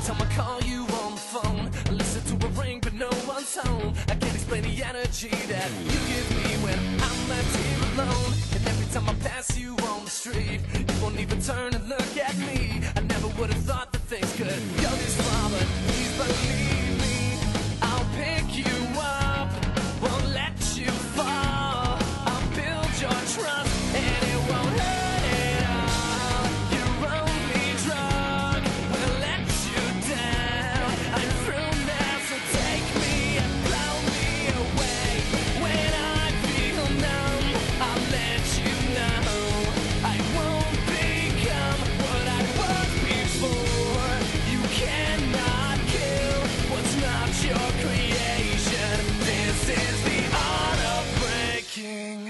time I call you on the phone, I listen to a ring but no one's home. I can't explain the energy that you give me when I'm left here alone. And every time I pass you on the street, you won't even turn and look at me. I never would have thought that things could go this far, but please believe me, I'll pick you up, won't let you fall. I'll build your trust and it won't hurt at all. Your only drug will let you down. I'm through now, so take me and blow me away. When I feel numb, I'll let you know I won't become what I was before. You cannot kill what's not your creation. This is the art of breaking.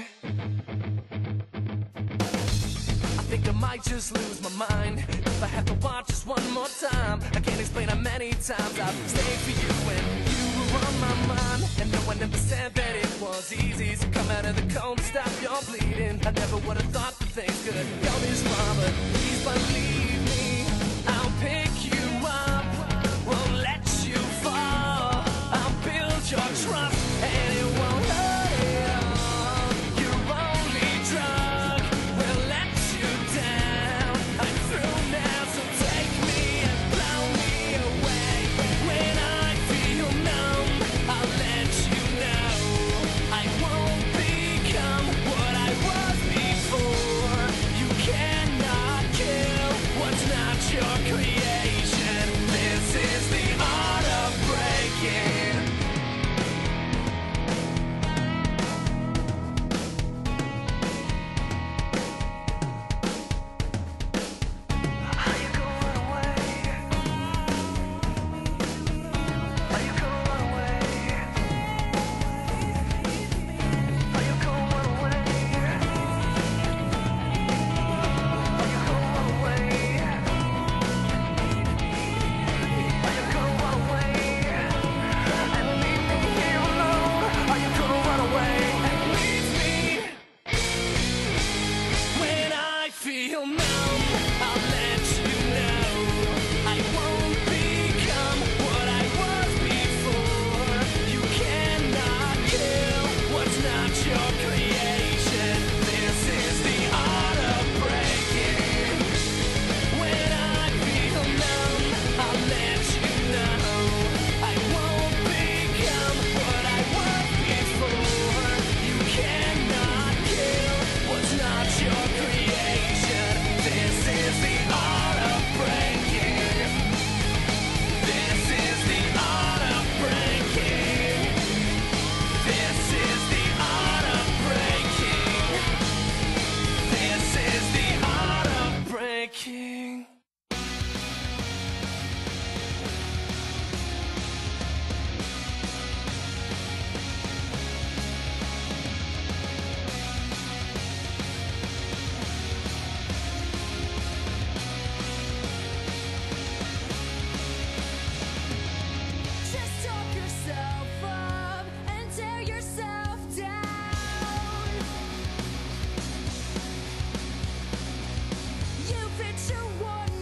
I think I might just lose my mind if I have to watch this one more time. I can't explain how many times I've stayed for you when you were on my mind. And no one ever said that it was easy, so come out of the cold and stop your bleeding. I never would have thought that things could go this far, but please believe me, I'll pick you up, won't let you fall. I'll build your trust and it won't hurt at all. Your only drug will let you down. I'm through now, so take me and blow me away. When I feel numb, I'll let you know I won't become what I was before. You cannot kill what's not your creation. This is the art of breaking. Are you gonna run away? Are you gonna run away? Are you gonna run away? Are you gonna run away? Are you gonna run away and leave me here alone? Are you gonna run away and leave me? When I feel numb, I'll let you know I won't become what I was before. You cannot kill what's not your creation. This is the art of breaking. When I feel numb, I'll let you know I won't become what I was before. You cannot kill what's not your creation. This is the art of breaking. This is the art of breaking. This is the art of breaking. This is the art of breaking. Just talk yourself up and tear yourself down. You picture one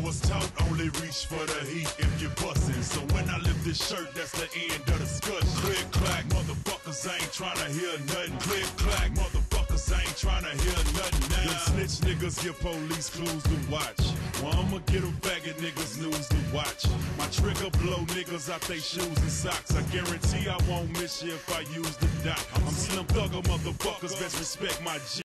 was taught only reach for the heat if you're bustin'. So when I lift this shirt, that's the end of the discussion. Click, clack, motherfuckers ain't tryna hear nothing. Click, clack, motherfuckers ain't tryna hear nothing now. Them snitch niggas give police clues to watch. Well, I'ma get them faggot niggas news to watch. My trigger blow niggas out they shoes and socks. I guarantee I won't miss you if I use the dot. I'm Slim Thugger, motherfuckers, best respect my G.